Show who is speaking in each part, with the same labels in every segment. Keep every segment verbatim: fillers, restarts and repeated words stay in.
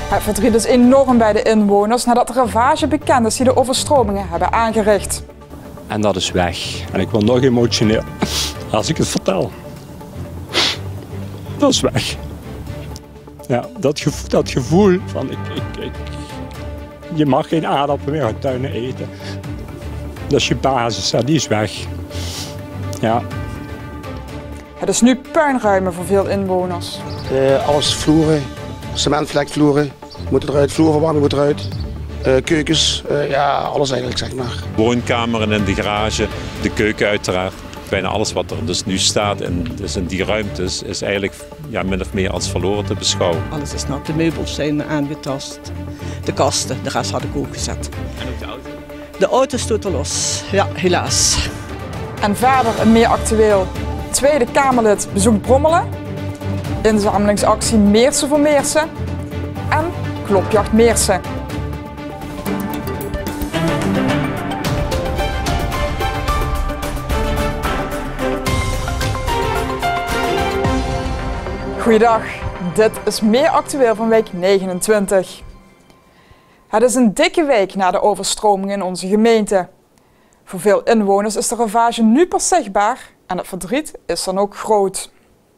Speaker 1: Het verdriet is enorm bij de inwoners nadat de ravage bekend is die de overstromingen hebben aangericht.
Speaker 2: En dat is weg. En ik word nog emotioneel als ik het vertel. Dat is weg. Ja, dat gevoel, dat gevoel van ik, ik, ik, je mag geen aardappelen meer uit tuinen eten. Dat is je basis, ja, die is weg. Ja.
Speaker 1: Het is nu puinruimen voor veel inwoners.
Speaker 3: Uh, alles vloeren, cementvlekvloeren, moeten eruit, vloerverwarming moet eruit. Uh, keukens, uh, ja, alles eigenlijk zeg maar.
Speaker 2: Woonkamer en de garage, de keuken uiteraard. Bijna alles wat er dus nu staat in, dus in die ruimtes is eigenlijk ja, min of meer als verloren te beschouwen.
Speaker 4: Alles is nat, de meubels zijn aangetast, de kasten, de rest had ik ook gezet.
Speaker 5: En ook de auto?
Speaker 4: De auto stoot er los, ja helaas.
Speaker 1: En verder een meer actueel. Tweede Kamerlid bezoekt Brommelen. Inzamelingsactie Meersen voor Meersen. En klopjacht Meersen. Goeiedag, dit is Meer Actueel van week negenentwintig. Het is een dikke week na de overstroming in onze gemeente. Voor veel inwoners is de ravage nu pas zichtbaar en het verdriet is dan ook groot.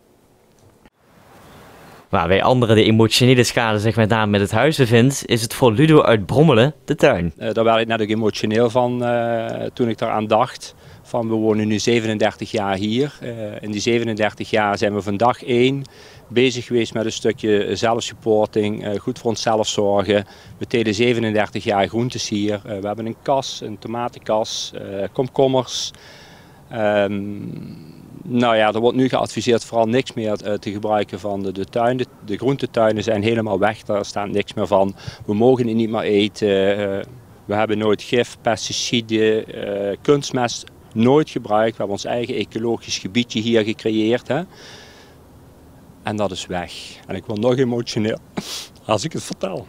Speaker 5: Waar bij anderen de emotionele schade zich met name met het huis bevindt, is het voor Ludo uit Brommelen de tuin.
Speaker 2: Uh, daar werd ik net ook emotioneel van uh, toen ik daaraan dacht. Van, we wonen nu zevenendertig jaar hier. Uh, in die zevenendertig jaar zijn we van dag één bezig geweest met een stukje zelfsupporting, uh, goed voor onszelf zorgen. We telen zevenendertig jaar groentes hier. Uh, we hebben een kas, een tomatenkas, uh, komkommers. Um, nou ja, er wordt nu geadviseerd vooral niks meer uh, te gebruiken van de, de tuin. De, de groentetuinen zijn helemaal weg, daar staat niks meer van. We mogen het niet meer eten. Uh, we hebben nooit gif, pesticiden, uh, kunstmest nooit gebruikt. We hebben ons eigen ecologisch gebiedje hier gecreëerd. Hè? En dat is weg. En ik word nog emotioneel als ik het vertel.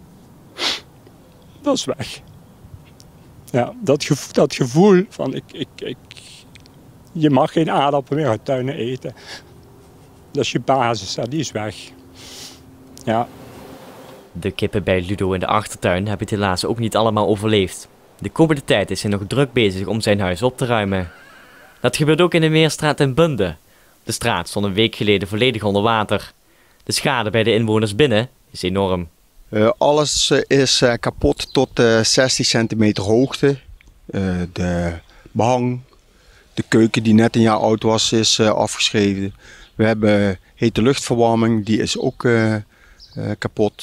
Speaker 2: Dat is weg. Ja, dat gevoel, dat gevoel van ik, ik, ik, je mag geen aardappelen meer uit tuinen eten. Dat is je basis, ja, die is weg. Ja.
Speaker 5: De kippen bij Ludo in de achtertuin hebben het helaas ook niet allemaal overleefd. De komende tijd is hij nog druk bezig om zijn huis op te ruimen. Dat gebeurt ook in de Meerstraat in Bunde. De straat stond een week geleden volledig onder water. De schade bij de inwoners binnen is enorm.
Speaker 3: Uh, alles is uh, kapot tot uh, zestig centimeter hoogte. Uh, de behang, de keuken die net een jaar oud was, is uh, afgeschreven. We hebben hete luchtverwarming, die is ook uh, uh, kapot.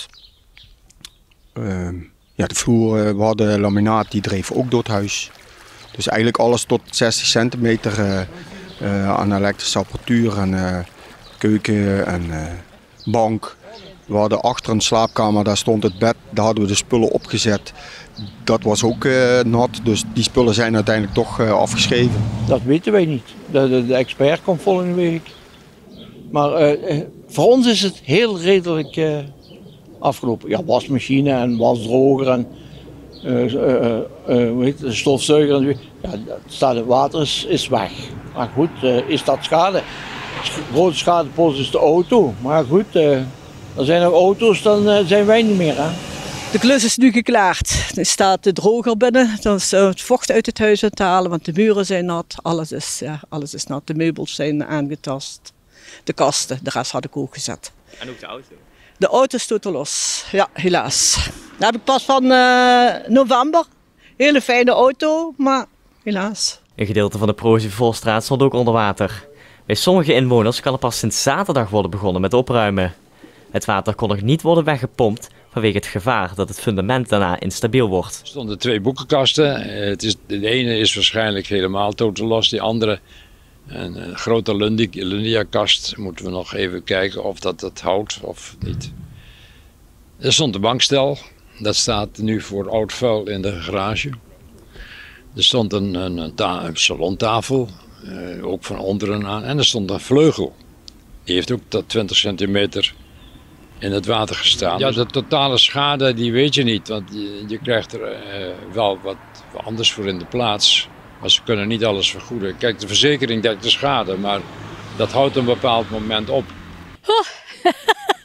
Speaker 3: Uh, ja, de vloer, uh, we hadden laminaat, die dreef ook door het huis. Dus eigenlijk alles tot zestig centimeter uh, uh, aan elektrische apparatuur en uh, keuken en uh, bank. We hadden achter een slaapkamer, daar stond het bed, daar hadden we de spullen opgezet. Dat was ook uh, nat, dus die spullen zijn uiteindelijk toch uh, afgeschreven.
Speaker 6: Dat weten wij niet. De, de, de expert komt volgende week. Maar uh, voor ons is het heel redelijk uh, afgelopen. Ja, wasmachine en wasdroger en uh, uh, uh, uh, hoe heet het, stofzuiger. En, ja, het staat in water is, is weg. Maar goed, uh, is dat schade? Grote schadepost is de auto. Maar goed, uh, er zijn nog auto's, dan uh, zijn wij niet meer. Hè?
Speaker 4: De klus is nu geklaard. Er staat de droger binnen. Dan is het vocht uit het huis te halen, want de muren zijn nat. Alles is, ja, alles is nat. De meubels zijn aangetast. De kasten, de rest had ik ook gezet.
Speaker 5: En ook de auto?
Speaker 4: De auto stoot er los. Ja, helaas. Dat heb ik pas van uh, november. Hele fijne auto, maar helaas.
Speaker 5: Een gedeelte van de Prozievolstraat stond ook onder water. Bij sommige inwoners kan er pas sinds zaterdag worden begonnen met opruimen. Het water kon nog niet worden weggepompt vanwege het gevaar dat het fundament daarna instabiel wordt.
Speaker 7: Er stonden twee boekenkasten. Het is, de ene is waarschijnlijk helemaal totaal los, die andere een, een grote Lundia-kast. Moeten we nog even kijken of dat het houdt of niet. Er stond een bankstel, dat staat nu voor oud vuil in de garage. Er stond een, een, een, een salontafel, uh, ook van onderen aan, en er stond een vleugel. Die heeft ook tot twintig centimeter in het water gestaan. Ja, de totale schade die weet je niet, want je, je krijgt er uh, wel wat anders voor in de plaats. Maar ze kunnen niet alles vergoeden. Kijk, de verzekering dekt de schade, maar dat houdt een bepaald moment op.
Speaker 8: Oh.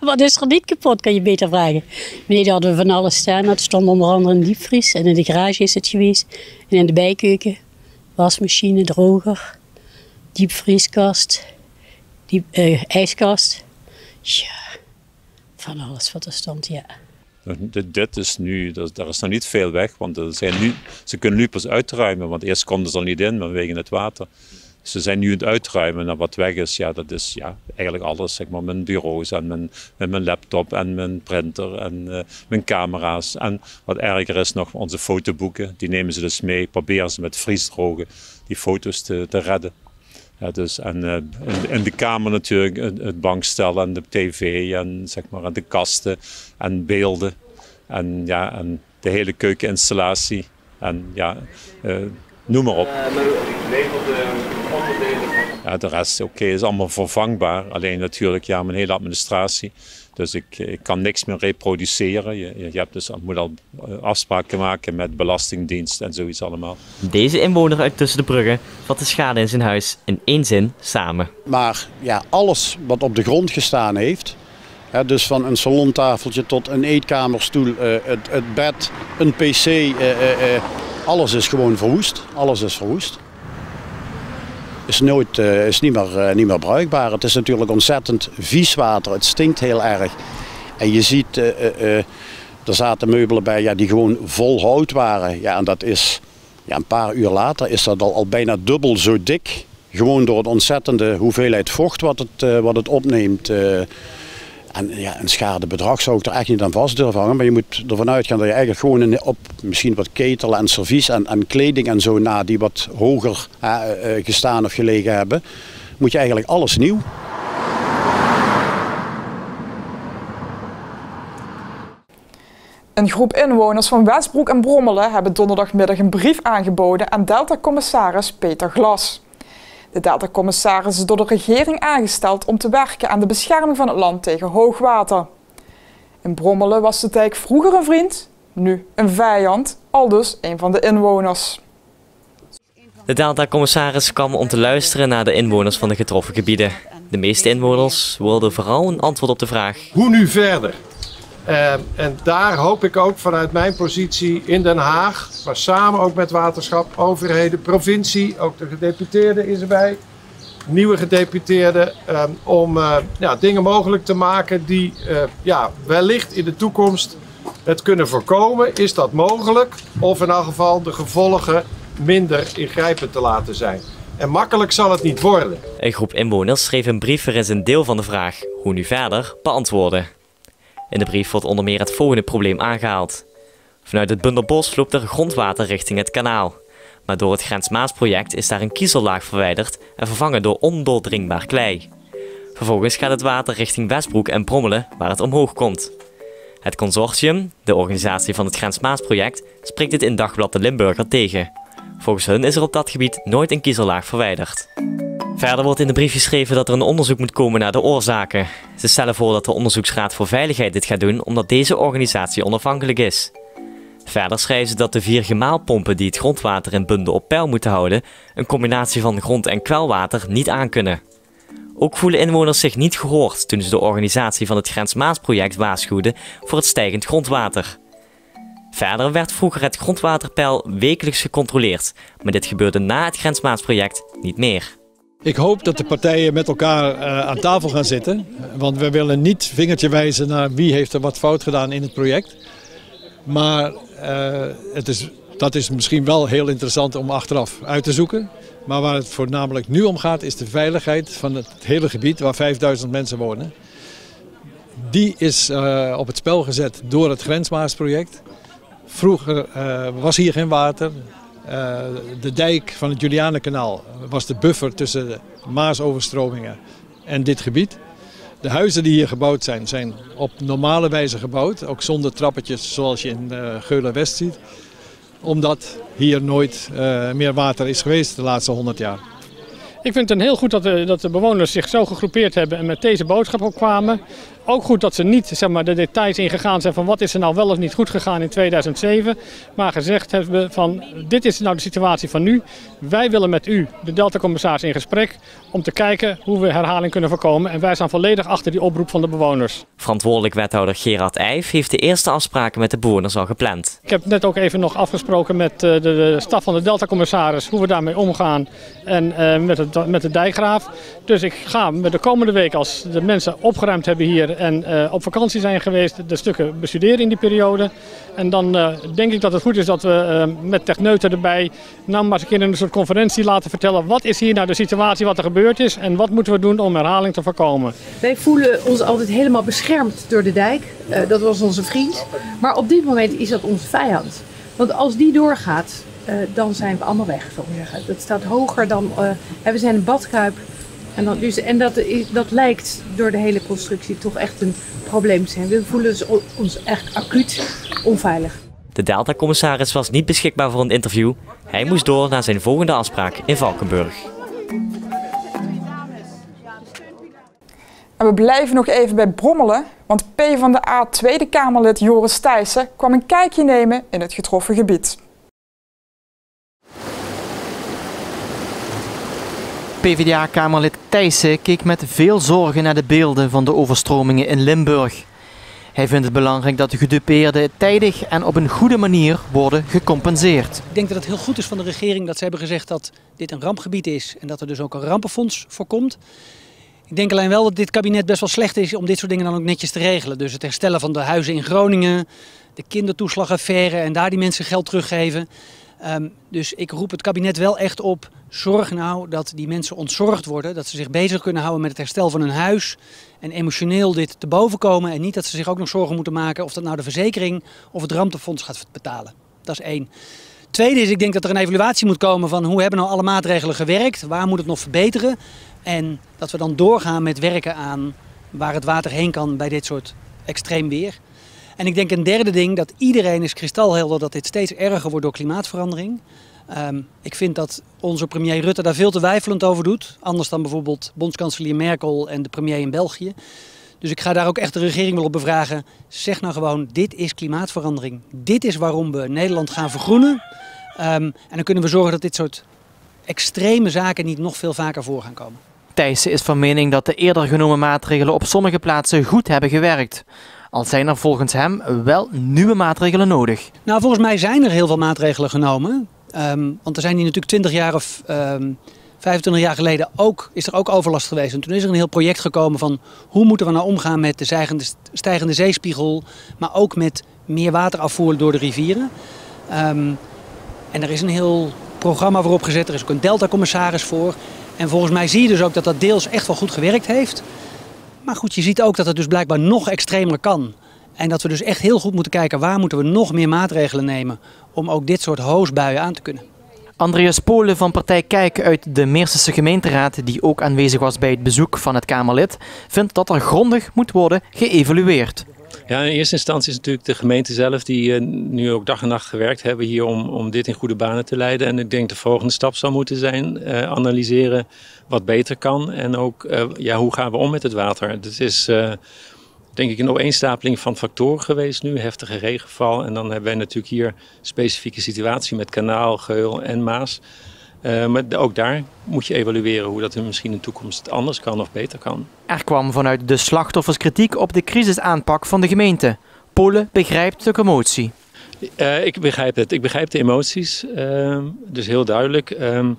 Speaker 8: Wat is er niet kapot, kan je beter vragen. Beneden hadden we van alles staan. Het stond onder andere een diepvries. En in de garage is het geweest. En in de bijkeuken. Wasmachine, droger. Diepvrieskast. Diep, uh, ijskast. Ja, van alles wat er stond, ja.
Speaker 9: Dit is nu, daar is nog niet veel weg, want er zijn nu, ze kunnen nu pas uitruimen, want eerst konden ze er niet in vanwege het water. Ze zijn nu aan het uitruimen en wat weg is, ja, dat is ja, eigenlijk alles, zeg maar, mijn bureaus en mijn, met mijn laptop en mijn printer en uh, mijn camera's. En wat erger is nog, onze fotoboeken, die nemen ze dus mee, proberen ze met vriesdrogen die foto's te, te redden. Ja, dus, en uh, in, in de kamer natuurlijk het bankstel en de tv en, zeg maar, en de kasten en beelden en, ja, en de hele keukeninstallatie en ja, uh, noem maar op. Ja, de rest oké, okay, is allemaal vervangbaar, alleen natuurlijk ja, mijn hele administratie. Dus ik, ik kan niks meer reproduceren. Je, je hebt dus, moet al afspraken maken met Belastingdienst en zoiets allemaal.
Speaker 5: Deze inwoner uit Tussen de Bruggen vat de schade in zijn huis in één zin samen.
Speaker 10: Maar ja, alles wat op de grond gestaan heeft, hè, dus van een salontafeltje tot een eetkamerstoel, uh, het, het bed, een pc, uh, uh, uh, alles is gewoon verwoest. Alles is verwoest. Is, nooit, uh, is niet, meer, uh, niet meer bruikbaar. Het is natuurlijk ontzettend vies water. Het stinkt heel erg. En je ziet, uh, uh, er zaten meubelen bij ja, die gewoon vol hout waren. Ja, en dat is, ja, een paar uur later is dat al, al bijna dubbel zo dik. Gewoon door het ontzettende hoeveelheid vocht wat het, uh, wat het opneemt. Uh, En ja, een schadebedrag zou ik er echt niet aan vast durven hangen. Maar je moet ervan uitgaan dat je eigenlijk gewoon in, op misschien wat ketelen en servies en, en kleding en zo na die wat hoger uh, uh, gestaan of gelegen hebben, moet je eigenlijk alles nieuw.
Speaker 1: Een groep inwoners van Westbroek en Brommelen hebben donderdagmiddag een brief aangeboden aan Delta-commissaris Peter Glas. De Delta-commissaris is door de regering aangesteld om te werken aan de bescherming van het land tegen hoogwater. In Brommelen was de dijk vroeger een vriend, nu een vijand, aldus een van de inwoners.
Speaker 5: De Delta-commissaris kwam om te luisteren naar de inwoners van de getroffen gebieden. De meeste inwoners wilden vooral een antwoord op de vraag:
Speaker 11: hoe nu verder? Uh, en daar hoop ik ook vanuit mijn positie in Den Haag, maar samen ook met waterschap, overheden, provincie, ook de gedeputeerde is erbij, nieuwe gedeputeerde, uh, om uh, ja, dingen mogelijk te maken die uh, ja, wellicht in de toekomst het kunnen voorkomen. Is dat mogelijk? Of in elk geval de gevolgen minder ingrijpend te laten zijn. En makkelijk zal het niet worden.
Speaker 5: Een groep inwoners schreef een brief waarin ze een deel van de vraag, hoe nu verder, beantwoordde. In de brief wordt onder meer het volgende probleem aangehaald. Vanuit het Bunderbos loopt er grondwater richting het kanaal. Maar door het Grens-Maas-project is daar een kiezellaag verwijderd en vervangen door ondoordringbaar klei. Vervolgens gaat het water richting Westbroek en Brommelen, waar het omhoog komt. Het consortium, de organisatie van het Grens-Maas-project, spreekt dit in Dagblad de Limburger tegen. Volgens hun is er op dat gebied nooit een kiezellaag verwijderd. Verder wordt in de brief geschreven dat er een onderzoek moet komen naar de oorzaken. Ze stellen voor dat de Onderzoeksraad voor Veiligheid dit gaat doen omdat deze organisatie onafhankelijk is. Verder schrijven ze dat de vier gemaalpompen die het grondwater in Bunde op peil moeten houden, een combinatie van grond- en kwelwater niet aankunnen. Ook voelen inwoners zich niet gehoord toen ze de organisatie van het Grens-Maas-project waarschuwden voor het stijgend grondwater. Verder werd vroeger het grondwaterpeil wekelijks gecontroleerd, maar dit gebeurde na het Grens-Maas-project niet meer.
Speaker 12: Ik hoop dat de partijen met elkaar uh, aan tafel gaan zitten, want we willen niet vingertje wijzen naar wie heeft er wat fout gedaan in het project. Maar uh, het is, dat is misschien wel heel interessant om achteraf uit te zoeken. Maar waar het voornamelijk nu om gaat is de veiligheid van het hele gebied waar vijfduizend mensen wonen. Die is uh, op het spel gezet door het Grensmaasproject. Vroeger uh, was hier geen water. Uh, de dijk van het Julianenkanaal was de buffer tussen de Maasoverstromingen en dit gebied. De huizen die hier gebouwd zijn, zijn op normale wijze gebouwd. Ook zonder trappetjes zoals je in uh, Geulen-West ziet. Omdat hier nooit uh, meer water is geweest de laatste honderd jaar.
Speaker 13: Ik vind het heel goed dat de, dat de bewoners zich zo gegroepeerd hebben en met deze boodschap ook kwamen. ook goed dat ze niet zeg maar, de details ingegaan zijn van wat is er nou wel of niet goed gegaan in tweeduizend zeven. Maar gezegd hebben van dit is nou de situatie van nu. Wij willen met u, de Delta-commissaris, in gesprek om te kijken hoe we herhaling kunnen voorkomen. En wij staan volledig achter die oproep van de bewoners.
Speaker 5: Verantwoordelijk wethouder Gerard Eijf heeft de eerste afspraken met de bewoners al gepland.
Speaker 13: Ik heb net ook even nog afgesproken met de, de staf van de Delta-commissaris hoe we daarmee omgaan en uh, met, het, met de dijkgraaf. Dus ik ga met de komende week, als de mensen opgeruimd hebben hier en uh, op vakantie zijn geweest, de stukken bestuderen in die periode. En dan uh, denk ik dat het goed is dat we uh, met techneuten erbij nou maar eens een keer in een soort conferentie laten vertellen wat is hier nou de situatie, wat er gebeurd is en wat moeten we doen om herhaling te voorkomen.
Speaker 14: Wij voelen ons altijd helemaal beschermd door de dijk. Uh, dat was onze vriend. Maar op dit moment is dat onze vijand. Want als die doorgaat, uh, dan zijn we allemaal weg. Zou ik zeggen. Dat staat hoger dan, uh, we zijn een badkuip. En, dan, dus, en dat, is, dat lijkt door de hele constructie toch echt een probleem te zijn. We voelen ons echt acuut onveilig.
Speaker 5: De Delta-commissaris was niet beschikbaar voor een interview. Hij moest door naar zijn volgende afspraak in Valkenburg.
Speaker 1: En we blijven nog even bij Brommelen, want PvdA Tweede Kamerlid Joris Thijssen kwam een kijkje nemen in het getroffen gebied.
Speaker 15: PvdA-kamerlid Thijssen keek met veel zorgen naar de beelden van de overstromingen in Limburg. Hij vindt het belangrijk dat de gedupeerden tijdig en op een goede manier worden gecompenseerd.
Speaker 16: Ik denk dat het heel goed is van de regering dat ze hebben gezegd dat dit een rampgebied is en dat er dus ook een rampenfonds voor komt. Ik denk alleen wel dat dit kabinet best wel slecht is om dit soort dingen dan ook netjes te regelen. Dus het herstellen van de huizen in Groningen, de kindertoeslagaffaire en daar die mensen geld teruggeven. Um, dus ik roep het kabinet wel echt op, zorg nou dat die mensen ontzorgd worden. Dat ze zich bezig kunnen houden met het herstel van hun huis en emotioneel dit te boven komen. En niet dat ze zich ook nog zorgen moeten maken of dat nou de verzekering of het rampenfonds gaat betalen. Dat is één. Tweede is, ik denk dat er een evaluatie moet komen van hoe hebben nou alle maatregelen gewerkt, waar moet het nog verbeteren. En dat we dan doorgaan met werken aan waar het water heen kan bij dit soort extreem weer. En ik denk een derde ding, dat iedereen is kristalhelder dat dit steeds erger wordt door klimaatverandering. Um, ik vind dat onze premier Rutte daar veel te weifelend over doet. Anders dan bijvoorbeeld bondskanselier Merkel en de premier in België. Dus ik ga daar ook echt de regering wel op bevragen. Zeg nou gewoon, dit is klimaatverandering. Dit is waarom we Nederland gaan vergroenen. Um, en dan kunnen we zorgen dat dit soort extreme zaken niet nog veel vaker voor gaan komen.
Speaker 15: Thijssen is van mening dat de eerder genomen maatregelen op sommige plaatsen goed hebben gewerkt. Al zijn er volgens hem wel nieuwe maatregelen nodig.
Speaker 16: Nou, volgens mij zijn er heel veel maatregelen genomen. Um, want er zijn hier natuurlijk twintig jaar of um, vijfentwintig jaar geleden ook, is er ook overlast geweest. En toen is er een heel project gekomen van hoe moeten we nou omgaan met de stijgende, stijgende zeespiegel. Maar ook met meer waterafvoer door de rivieren. Um, en er is een heel programma voor opgezet. Er is ook een Delta-commissaris voor. En volgens mij zie je dus ook dat dat deels echt wel goed gewerkt heeft. Maar goed, je ziet ook dat het dus blijkbaar nog extremer kan. En dat we dus echt heel goed moeten kijken waar moeten we nog meer maatregelen nemen om ook dit soort hoosbuien aan te kunnen.
Speaker 15: Andreas Polen van partij Kijk uit de Meersense gemeenteraad, die ook aanwezig was bij het bezoek van het Kamerlid, vindt dat er grondig moet worden geëvalueerd.
Speaker 17: Ja, in eerste instantie is natuurlijk de gemeente zelf die uh, nu ook dag en nacht gewerkt hebben hier om, om dit in goede banen te leiden. En ik denk de volgende stap zal moeten zijn uh, analyseren wat beter kan en ook uh, ja, hoe gaan we om met het water. Het is uh, denk ik een opeenstapeling van factoren geweest nu, heftige regenval. En dan hebben wij natuurlijk hier specifieke situatie met Kanaal, Geul en Maas. Uh, maar ook daar moet je evalueren hoe dat in misschien in de toekomst anders kan of beter kan.
Speaker 15: Er kwam vanuit de slachtoffers kritiek op de crisisaanpak van de gemeente. Polen begrijpt de commotie.
Speaker 17: Uh, ik begrijp het. Ik begrijp de emoties. Uh, dus heel duidelijk. Um,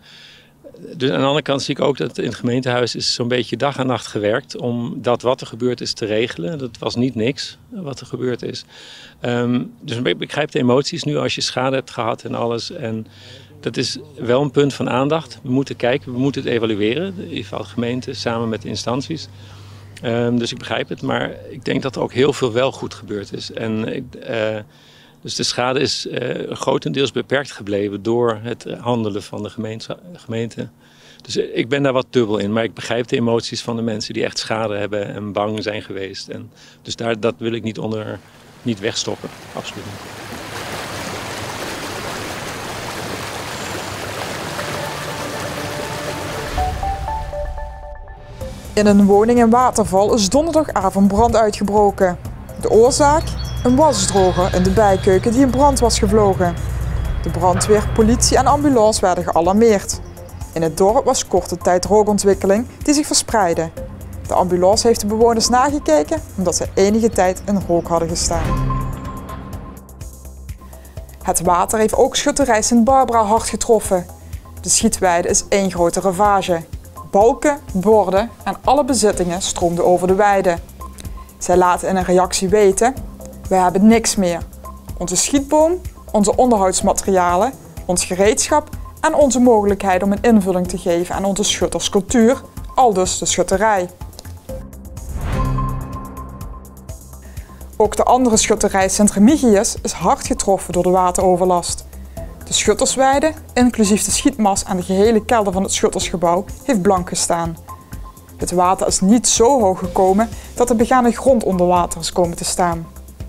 Speaker 17: dus aan de andere kant zie ik ook dat in het gemeentehuis is zo'n beetje dag en nacht gewerkt om dat wat er gebeurd is te regelen. Dat was niet niks wat er gebeurd is. Um, dus ik begrijp de emoties nu als je schade hebt gehad en alles. En dat is wel een punt van aandacht. We moeten kijken, we moeten het evalueren. In ieder geval de gemeente samen met de instanties. Um, dus ik begrijp het, maar ik denk dat er ook heel veel wel goed gebeurd is. En ik, uh, dus de schade is uh, grotendeels beperkt gebleven door het handelen van de gemeente, gemeente. Dus ik ben daar wat dubbel in, maar ik begrijp de emoties van de mensen die echt schade hebben en bang zijn geweest. En dus daar, dat wil ik niet onder, niet wegstoppen, absoluut niet.
Speaker 1: In een woning in Waterval is donderdagavond brand uitgebroken. De oorzaak? Een wasdroger in de bijkeuken die in brand was gevlogen. De brandweer, politie en ambulance werden gealarmeerd. In het dorp was korte tijd rookontwikkeling die zich verspreidde. De ambulance heeft de bewoners nagekeken omdat ze enige tijd in rook hadden gestaan. Het water heeft ook schutterij Sint-Barbara hard getroffen. De schietweide is één grote ravage. Balken, borden en alle bezittingen stroomden over de weide. Zij laten in een reactie weten: wij hebben niks meer. Onze schietboom, onze onderhoudsmaterialen, ons gereedschap en onze mogelijkheid om een invulling te geven aan onze schutterscultuur, aldus de schutterij. Ook de andere schutterij Sint-Remigius is hard getroffen door de wateroverlast. De schuttersweide, inclusief de schietmas en de gehele kelder van het schuttersgebouw, heeft blank gestaan. Het water is niet zo hoog gekomen dat de begane grond onder water is komen te staan.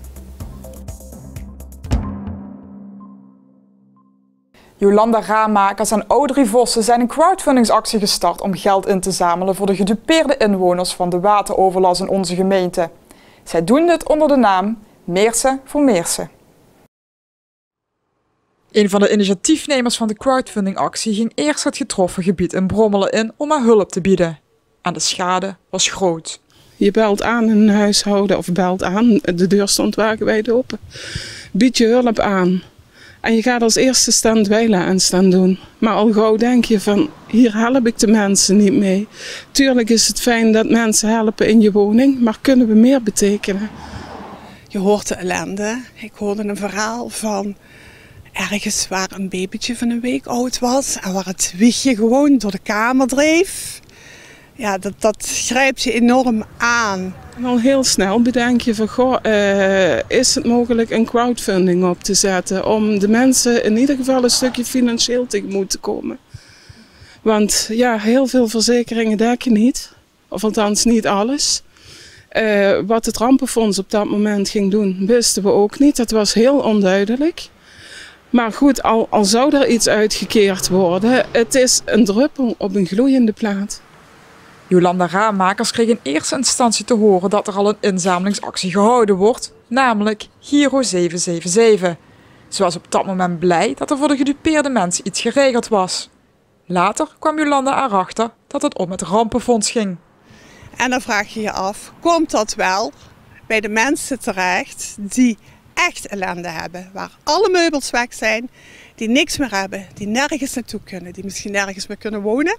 Speaker 1: Jolanda Raamakers en Audrey Vossen zijn een crowdfundingsactie gestart om geld in te zamelen voor de gedupeerde inwoners van de wateroverlast in onze gemeente. Zij doen dit onder de naam Meersen voor Meersen. Een van de initiatiefnemers van de crowdfundingactie ging eerst het getroffen gebied in Brommelen in om haar hulp te bieden. En de schade was groot.
Speaker 18: Je belt aan in een huishouden of belt aan, de deur stond wagenwijd open. Bied je hulp aan. En je gaat als eerste staan dweilen en staan doen. Maar al gauw denk je van, hier help ik de mensen niet mee. Tuurlijk is het fijn dat mensen helpen in je woning, maar kunnen we meer betekenen?
Speaker 19: Je hoort de ellende. Ik hoorde een verhaal van ergens waar een babytje van een week oud was en waar het wiegje gewoon door de kamer dreef. Ja, dat, dat grijpt je enorm aan.
Speaker 18: En al heel snel bedenk je van, goh, uh, is het mogelijk een crowdfunding op te zetten om de mensen in ieder geval een stukje financieel tegemoet te komen. Want ja, heel veel verzekeringen dekken niet, of althans niet alles. Uh, wat het rampenfonds op dat moment ging doen, wisten we ook niet. Dat was heel onduidelijk. Maar goed, al, al zou er iets uitgekeerd worden, het is een druppel op een gloeiende plaat.
Speaker 1: Jolanda Raamakers kreeg in eerste instantie te horen dat er al een inzamelingsactie gehouden wordt, namelijk Giro zeven zeven zeven. Ze was op dat moment blij dat er voor de gedupeerde mensen iets geregeld was. Later kwam Jolanda erachter dat het om het rampenfonds ging.
Speaker 19: En dan vraag je je af, komt dat wel bij de mensen terecht die echt ellende hebben, waar alle meubels weg zijn, die niks meer hebben, die nergens naartoe kunnen, die misschien nergens meer kunnen wonen.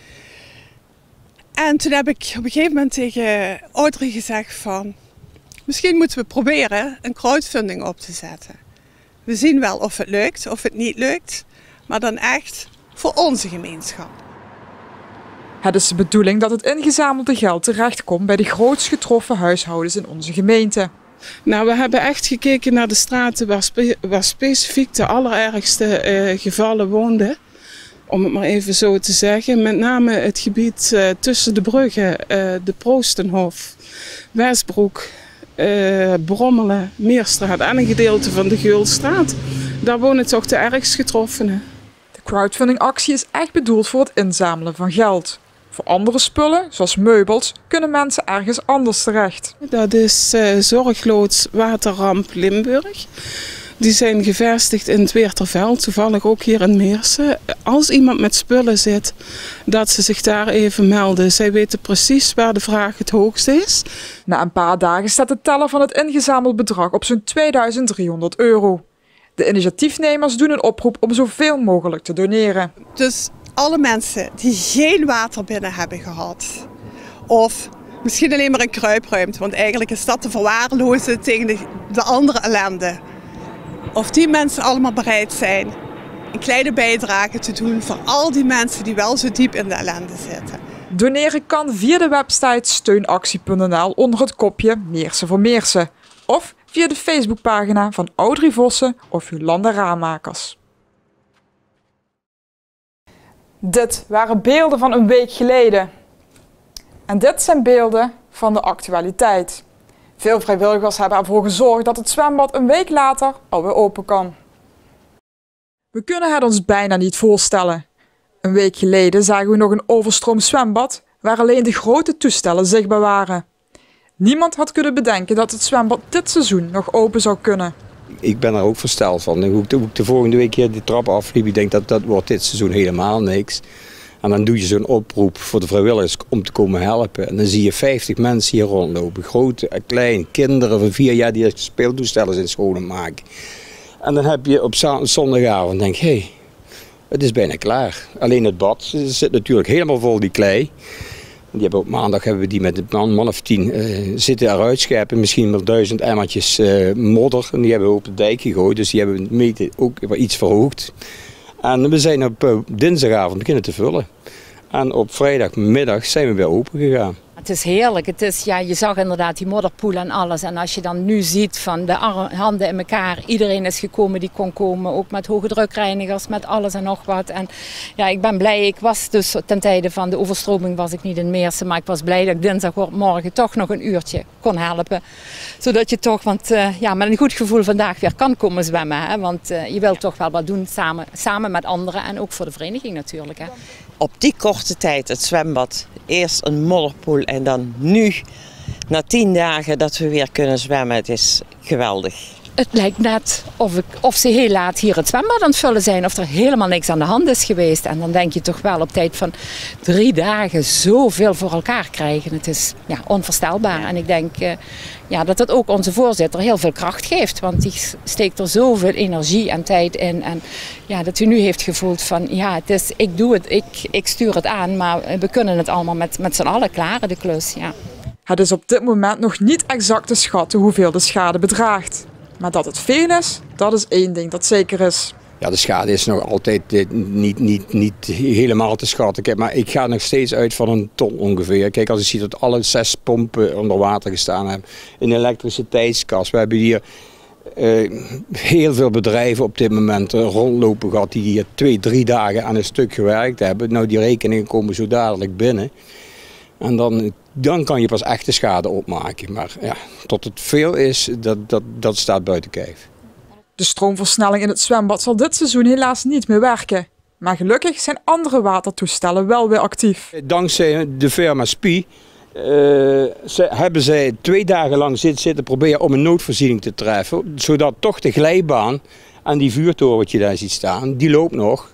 Speaker 19: En toen heb ik op een gegeven moment tegen Audrey gezegd van, misschien moeten we proberen een crowdfunding op te zetten. We zien wel of het lukt, of het niet lukt, maar dan echt voor onze gemeenschap.
Speaker 1: Het is de bedoeling dat het ingezamelde geld terechtkomt bij de grootst getroffen huishoudens in onze gemeente.
Speaker 18: Nou, we hebben echt gekeken naar de straten waar, spe waar specifiek de allerergste uh, gevallen woonden. Om het maar even zo te zeggen. Met name het gebied uh, tussen de bruggen, uh, de Proostenhof, Westbroek, uh, Brommelen, Meerstraat en een gedeelte van de Geulstraat. Daar wonen toch de ergst getroffenen.
Speaker 1: De crowdfundingactie is echt bedoeld voor het inzamelen van geld. Voor andere spullen, zoals meubels, kunnen mensen ergens anders terecht.
Speaker 18: Dat is uh, Zorgloods Waterramp Limburg. Die zijn gevestigd in het Weerterveld, toevallig ook hier in Meersen. Als iemand met spullen zit, dat ze zich daar even melden. Zij weten precies waar de vraag het hoogst is.
Speaker 1: Na een paar dagen staat de teller van het ingezameld bedrag op zo'n tweeduizend driehonderd euro. De initiatiefnemers doen een oproep om zoveel mogelijk te doneren.
Speaker 19: Dus alle mensen die geen water binnen hebben gehad, of misschien alleen maar een kruipruimte, want eigenlijk is dat te verwaarlozen tegen de, de andere ellende. Of die mensen allemaal bereid zijn een kleine bijdrage te doen voor al die mensen die wel zo diep in de ellende zitten.
Speaker 1: Doneren kan via de website steunactie punt n l onder het kopje Meersen voor Meersen. Of via de Facebookpagina van Audrey Vossen of Jolanda Raamakers. Dit waren beelden van een week geleden. En dit zijn beelden van de actualiteit. Veel vrijwilligers hebben ervoor gezorgd dat het zwembad een week later alweer open kan. We kunnen het ons bijna niet voorstellen. Een week geleden zagen we nog een overstroomd zwembad waar alleen de grote toestellen zichtbaar waren. Niemand had kunnen bedenken dat het zwembad dit seizoen nog open zou kunnen.
Speaker 20: Ik ben er ook versteld van. Hoe ik de, hoe ik de volgende week hier de trap afliep, ik denk dat dat wordt dit seizoen helemaal niks. En dan doe je zo'n oproep voor de vrijwilligers om te komen helpen. En dan zie je vijftig mensen hier rondlopen. Groot en klein, kinderen van vier jaar die speeltoestellen in scholen maken. En dan heb je op zondagavond, denk hé, hey, het is bijna klaar. Alleen het bad zit natuurlijk helemaal vol die klei. Die hebben op maandag hebben we die met een man, man of tien uh, zitten eruit scheppen. Misschien wel duizend emmertjes uh, modder. En die hebben we op de dijk gegooid. Dus die hebben we meten ook iets verhoogd. En we zijn op uh, dinsdagavond beginnen te vullen. En op vrijdagmiddag zijn we weer open gegaan.
Speaker 21: Het is heerlijk. Het is, ja, je zag inderdaad die modderpoel en alles. En als je dan nu ziet van de handen in elkaar. Iedereen is gekomen die kon komen. Ook met hoge drukreinigers, met alles en nog wat. En ja, ik ben blij. Ik was dus ten tijde van de overstroming was ik niet in Meersen. Maar ik was blij dat ik dinsdagmorgen toch nog een uurtje kon helpen. Zodat je toch want, uh, ja, met een goed gevoel vandaag weer kan komen zwemmen. Hè? Want uh, je wilt toch wel wat doen samen, samen met anderen. En ook voor de vereniging natuurlijk. Hè?
Speaker 22: Op die korte tijd het zwembad. Eerst een modderpoel en dan nu, na tien dagen, dat we weer kunnen zwemmen. Het is geweldig.
Speaker 21: Het lijkt net of, ik, of ze heel laat hier het zwembad aan het vullen zijn. Of er helemaal niks aan de hand is geweest. En dan denk je toch wel op tijd van drie dagen zoveel voor elkaar krijgen. Het is ja, onvoorstelbaar. En ik denk uh, ja, dat het ook onze voorzitter heel veel kracht geeft. Want die steekt er zoveel energie en tijd in. En ja, dat u nu heeft gevoeld van ja, het is, ik doe het, ik, ik stuur het aan. Maar we kunnen het allemaal met, met z'n allen klaren, de klus. Ja.
Speaker 1: Het is op dit moment nog niet exact te schatten hoeveel de schade bedraagt. Maar dat het veel is, dat is één ding dat zeker is.
Speaker 20: Ja, de schade is nog altijd niet, niet, niet helemaal te schatten. Kijk, maar ik ga nog steeds uit van een ton ongeveer. Kijk, als je ziet dat alle zes pompen onder water gestaan hebben. Een elektriciteitskast. We hebben hier uh, heel veel bedrijven op dit moment uh, rondlopen gehad. Die hier twee, drie dagen aan een stuk gewerkt hebben. Nou, die rekeningen komen zo dadelijk binnen. En dan, dan kan je pas echte schade opmaken. Maar ja, tot het veel is, dat, dat, dat staat buiten kijf.
Speaker 1: De stroomversnelling in het zwembad zal dit seizoen helaas niet meer werken. Maar gelukkig zijn andere watertoestellen wel weer actief.
Speaker 20: Dankzij de firma Spie uh, ze, hebben zij twee dagen lang zitten, zitten proberen om een noodvoorziening te treffen. Zodat toch de glijbaan en die vuurtoren wat je daar ziet staan, die loopt nog.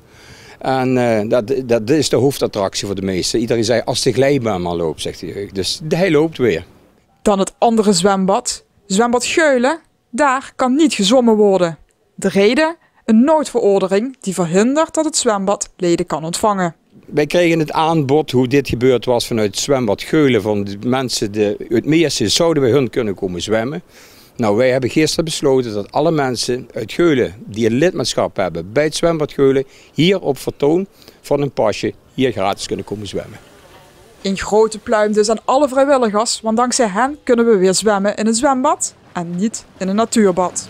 Speaker 20: En uh, dat, dat is de hoofdattractie voor de meesten. Iedereen zei, als de glijbaan maar loopt, zegt hij. Dus hij loopt weer.
Speaker 1: Dan het andere zwembad. Zwembad Geulen. Daar kan niet gezwommen worden. De reden? Een noodverordening die verhindert dat het zwembad leden kan ontvangen.
Speaker 20: Wij kregen het aanbod hoe dit gebeurd was vanuit het zwembad Geulen. Van de mensen de, uit Meersen zouden bij hun kunnen komen zwemmen. Nou, wij hebben gisteren besloten dat alle mensen uit Geulen die een lidmaatschap hebben bij het zwembad Geulen hier op vertoon van een pasje hier gratis kunnen komen zwemmen.
Speaker 1: Een grote pluim dus aan alle vrijwilligers, want dankzij hen kunnen we weer zwemmen in een zwembad en niet in een natuurbad.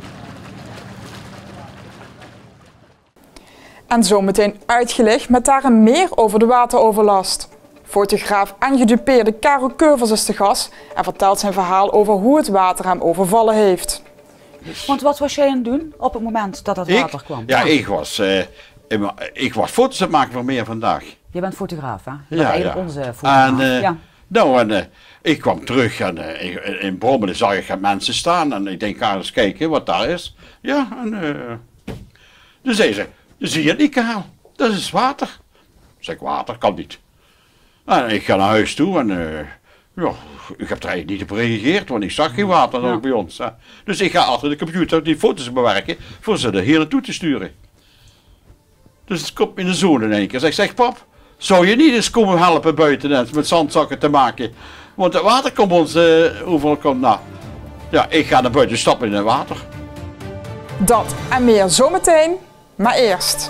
Speaker 1: En zometeen uitgelegd met daarin meer over de wateroverlast. Fotograaf en gedupeerde Karel Keuvers is te gast en vertelt zijn verhaal over hoe het water hem overvallen heeft.
Speaker 23: Want wat was jij aan het doen op het moment dat het
Speaker 24: ik?
Speaker 23: water kwam?
Speaker 24: Ja, ik was, uh, ik was foto's aan het maken van meer vandaag.
Speaker 23: Je bent fotograaf, hè? Dat
Speaker 24: ja,
Speaker 23: is eigenlijk
Speaker 24: ja.
Speaker 23: onze fotograaf.
Speaker 24: En, uh,
Speaker 23: ja.
Speaker 24: Nou, en uh, ik kwam terug en uh, in, in Brommelen zag ik mensen staan en ik denk, ga eens kijken wat daar is. Ja, en uh, toen zei ze, zie je het niet, Karel? Dat is water. Zeg ik, water kan niet. En ik ga naar huis toe en uh, ja, ik heb er eigenlijk niet op gereageerd, want ik zag geen water ja. bij ons. Hè. Dus ik ga achter de computer die foto's bewerken voor ze er hier naartoe te sturen. Dus het komt in de zoon in één keer. Zeg, zeg pap, zou je niet eens komen helpen buiten en met zandzakken te maken? Want het water komt ons uh, overal komt. Nou, ja, ik ga naar buiten stappen in het water.
Speaker 1: Dat en meer zometeen, maar eerst.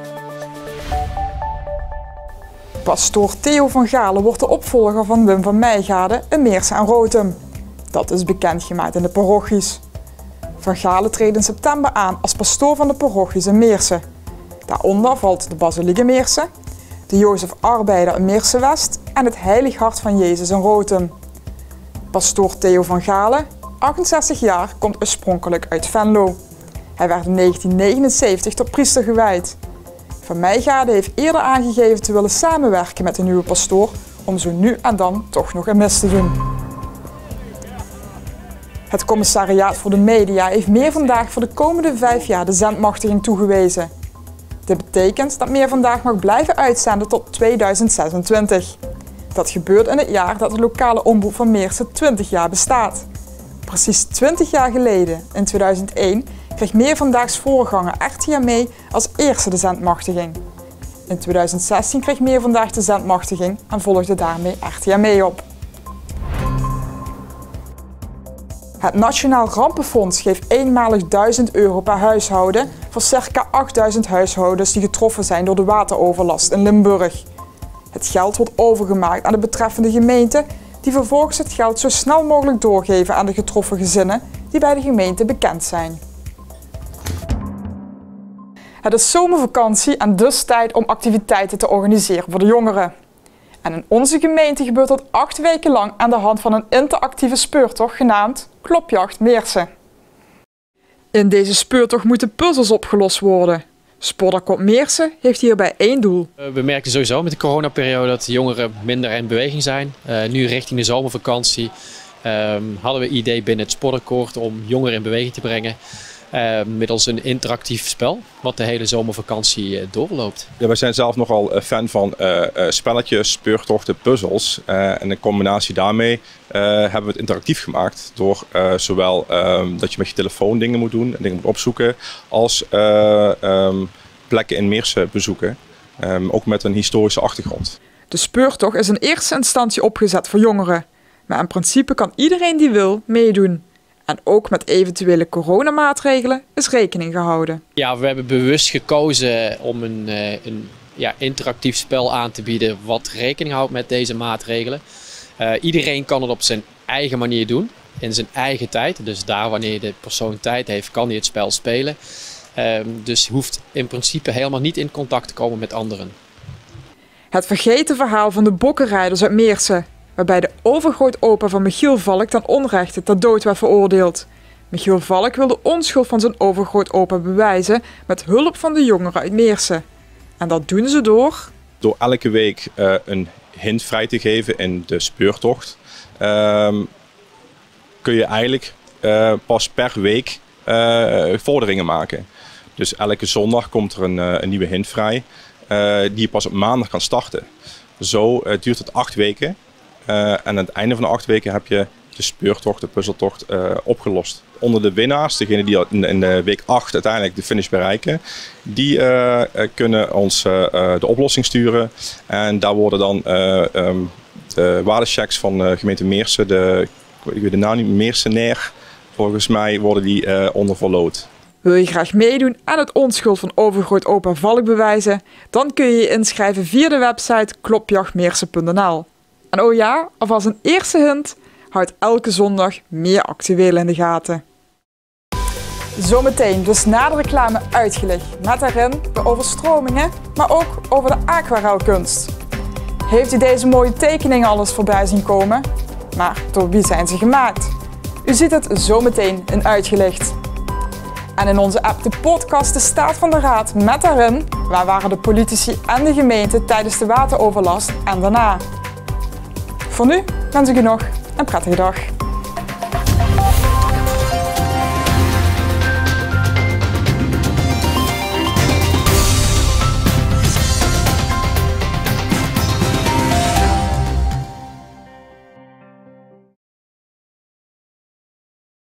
Speaker 1: Pastoor Theo van Galen wordt de opvolger van Wim van Meijgade in Meersen en Rotem. Dat is bekendgemaakt in de parochies. Van Galen treedt in september aan als pastoor van de parochies in Meersen. Daaronder valt de Basiliek in Meersen, de Jozef Arbeider in Meersen-West en het Heilig Hart van Jezus in Rotem. Pastoor Theo van Galen, achtenzestig jaar, komt oorspronkelijk uit Venlo. Hij werd in negentien negenenzeventig tot priester gewijd. Van Meijgade heeft eerder aangegeven te willen samenwerken met de nieuwe pastoor om zo nu en dan toch nog een mis te doen. Het Commissariaat voor de Media heeft Meer Vandaag voor de komende vijf jaar de zendmachtiging toegewezen. Dit betekent dat Meer Vandaag mag blijven uitzenden tot tweeduizend zesentwintig. Dat gebeurt in het jaar dat de lokale omroep van Meersen twintig jaar bestaat. Precies twintig jaar geleden, in tweeduizend één, kreeg Meer Vandaags voorganger R T M E als eerste de zendmachtiging. In tweeduizend zestien kreeg Meer Vandaag de zendmachtiging en volgde daarmee R T M E op. Het Nationaal Rampenfonds geeft eenmalig duizend euro per huishouden voor circa achtduizend huishoudens die getroffen zijn door de wateroverlast in Limburg. Het geld wordt overgemaakt aan de betreffende gemeente, die vervolgens het geld zo snel mogelijk doorgeven aan de getroffen gezinnen die bij de gemeente bekend zijn. Het is zomervakantie en dus tijd om activiteiten te organiseren voor de jongeren. En in onze gemeente gebeurt dat acht weken lang aan de hand van een interactieve speurtocht genaamd Klopjacht Meersen. In deze speurtocht moeten puzzels opgelost worden. Sportaccord Meersen heeft hierbij één doel.
Speaker 2: We merken sowieso met de coronaperiode dat de jongeren minder in beweging zijn. Uh, nu richting de zomervakantie um, hadden we het idee binnen het sportakkoord om jongeren in beweging te brengen. Uh, middels een interactief spel wat de hele zomervakantie uh, doorloopt.
Speaker 3: Ja, wij zijn zelf nogal fan van uh, uh, spelletjes, speurtochten, puzzels. Uh, en in combinatie daarmee uh, hebben we het interactief gemaakt. Door uh, zowel uh, dat je met je telefoon dingen moet doen en dingen moet opzoeken, als uh, um, plekken in Meersen bezoeken. Um, ook met een historische achtergrond.
Speaker 1: De speurtocht is in eerste instantie opgezet voor jongeren. Maar in principe kan iedereen die wil meedoen. En ook met eventuele coronamaatregelen is rekening gehouden.
Speaker 2: Ja, we hebben bewust gekozen om een, een ja, interactief spel aan te bieden wat rekening houdt met deze maatregelen. Uh, iedereen kan het op zijn eigen manier doen, in zijn eigen tijd. Dus daar wanneer de persoon tijd heeft, kan hij het spel spelen. Uh, dus hoeft in principe helemaal niet in contact te komen met anderen.
Speaker 1: Het vergeten verhaal van de bokkenrijders uit Meersen, waarbij de overgrootopa van Michiel Valk ten onrechte ter dood werd veroordeeld. Michiel Valk wil de onschuld van zijn overgrootopa bewijzen met hulp van de jongeren uit Meersen. En dat doen ze door...
Speaker 3: Door elke week uh, een hint vrij te geven in de speurtocht, uh, kun je eigenlijk uh, pas per week uh, vorderingen maken. Dus elke zondag komt er een, uh, een nieuwe hint vrij, uh, die je pas op maandag kan starten. Zo uh, duurt het acht weken. Uh, en aan het einde van de acht weken heb je de speurtocht, de puzzeltocht uh, opgelost. Onder de winnaars, degenen die in, in de week acht uiteindelijk de finish bereiken, die uh, kunnen ons uh, de oplossing sturen. En daar worden dan uh, um, de waardechecks van de gemeente Meersen, de, ik weet de naam niet, Meersenair, volgens mij worden die uh, onder verloot.
Speaker 1: Wil je graag meedoen aan het onschuld van overgrootopa Valk bewijzen? Dan kun je je inschrijven via de website klopjachtmeersen punt n l. En oh ja, alvast een eerste hint, houd elke zondag meer actueel in de gaten. Zometeen dus na de reclame uitgelegd, met daarin de overstromingen, maar ook over de aquarelkunst. Heeft u deze mooie tekeningen al eens voorbij zien komen? Maar door wie zijn ze gemaakt? U ziet het zometeen in Uitgelicht. En in onze app de podcast De Staat van de Raad met daarin waar waren de politici en de gemeente tijdens de wateroverlast en daarna. Voor nu wens ik u nog een prettige dag.